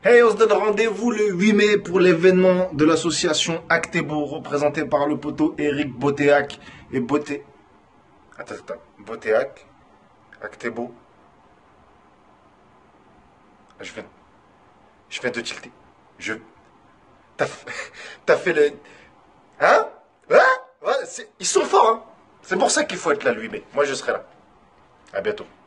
Hey, on se donne rendez-vous le 8 mai pour l'événement de l'association Actebo, représenté par le poteau Eric Botéac et Boté... Attends. Botéac, Actebo. Je viens, je viens de tilter. T'as t'as fait le... Hein? Hein? Ouais, ils sont forts, hein? C'est pour ça qu'il faut être là le 8 mai. Moi, je serai là. À bientôt.